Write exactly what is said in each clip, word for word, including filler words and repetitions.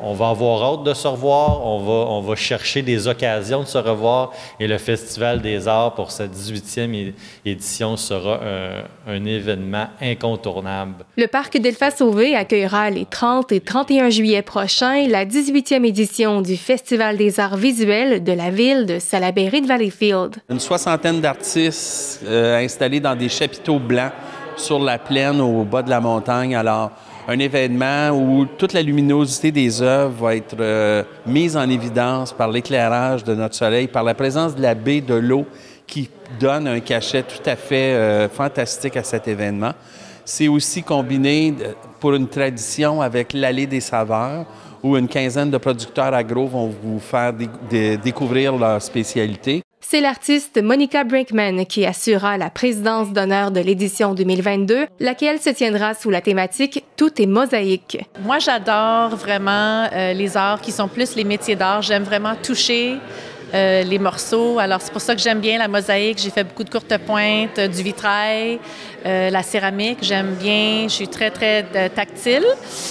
on va avoir hâte de se revoir, on va, on va chercher des occasions de se revoir et le Festival des arts pour sa dix-huitième édition sera un, un événement incontournable. Le parc Delphas-Sauvé accueillera les trente et trente et un juillet prochains la dix-huitième édition du Festival des arts visuels de la ville de Salaberry de Valleyfield. Une soixantaine d'artistes euh, installés dans des chapiteaux blancs sur la plaine au bas de la montagne. Alors, un événement où toute la luminosité des œuvres va être euh, mise en évidence par l'éclairage de notre soleil, par la présence de la baie, de l'eau, qui donne un cachet tout à fait euh, fantastique à cet événement. C'est aussi combiné pour une tradition avec l'Allée des saveurs, où une quinzaine de producteurs agro vont vous faire dé dé découvrir leur spécialité. C'est l'artiste Monica Brinkman qui assurera la présidence d'honneur de l'édition deux mille vingt-deux, laquelle se tiendra sous la thématique « Tout est mosaïque ». Moi, j'adore vraiment euh, les arts qui sont plus les métiers d'art. J'aime vraiment toucher euh, les morceaux. Alors, c'est pour ça que j'aime bien la mosaïque. J'ai fait beaucoup de courtes pointes, du vitrail, euh, la céramique. J'aime bien, je suis très, très euh, tactile.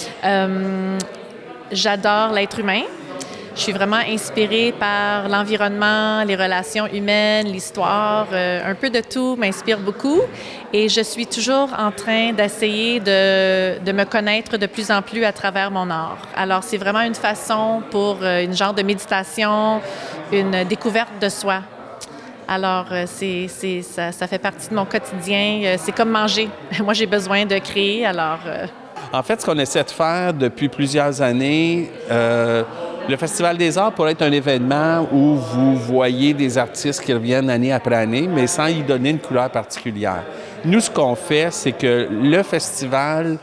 Euh, j'adore l'être humain. Je suis vraiment inspirée par l'environnement, les relations humaines, l'histoire, euh, un peu de tout m'inspire beaucoup. Et je suis toujours en train d'essayer de, de me connaître de plus en plus à travers mon art. Alors, c'est vraiment une façon pour euh, une genre de méditation, une découverte de soi. Alors, euh, c'est, c'est, ça, ça fait partie de mon quotidien. Euh, c'est comme manger. Moi, j'ai besoin de créer, alors... Euh... En fait, ce qu'on essaie de faire depuis plusieurs années, euh, le Festival des arts pourrait être un événement où vous voyez des artistes qui reviennent année après année, mais sans y donner une couleur particulière. Nous, ce qu'on fait, c'est que le festival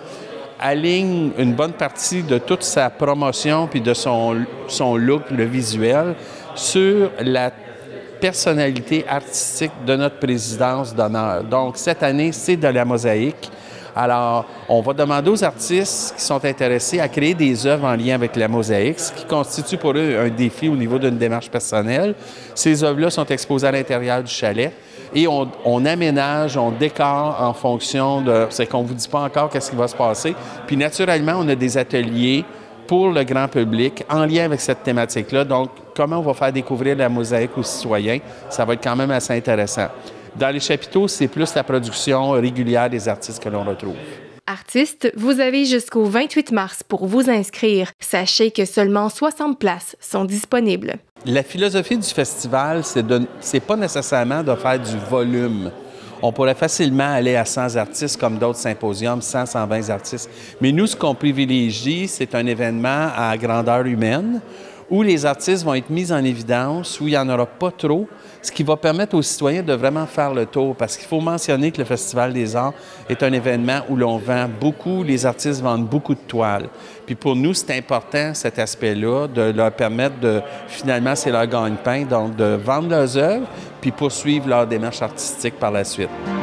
aligne une bonne partie de toute sa promotion puis de son, son look, le visuel, sur la personnalité artistique de notre présidence d'honneur. Donc, cette année, c'est de la mosaïque. Alors, on va demander aux artistes qui sont intéressés à créer des œuvres en lien avec la mosaïque, ce qui constitue pour eux un défi au niveau d'une démarche personnelle. Ces œuvres-là sont exposées à l'intérieur du chalet et on, on aménage, on décore en fonction de... C'est qu'on ne vous dit pas encore qu'est-ce qui va se passer. Puis naturellement, on a des ateliers pour le grand public en lien avec cette thématique-là. Donc, comment on va faire découvrir la mosaïque aux citoyens, ça va être quand même assez intéressant. Dans les chapiteaux, c'est plus la production régulière des artistes que l'on retrouve. Artistes, vous avez jusqu'au vingt-huit mars pour vous inscrire. Sachez que seulement soixante places sont disponibles. La philosophie du festival, c'est de, c'est pas nécessairement de faire du volume. On pourrait facilement aller à cent artistes comme d'autres symposiums, cent, cent vingt artistes. Mais nous, ce qu'on privilégie, c'est un événement à grandeur humaine où les artistes vont être mis en évidence, où il n'y en aura pas trop, ce qui va permettre aux citoyens de vraiment faire le tour. Parce qu'il faut mentionner que le Festival des arts est un événement où l'on vend beaucoup, les artistes vendent beaucoup de toiles. Puis pour nous, c'est important, cet aspect-là, de leur permettre de, finalement, c'est leur gagne-pain, donc de vendre leurs œuvres, puis poursuivre leur démarche artistique par la suite.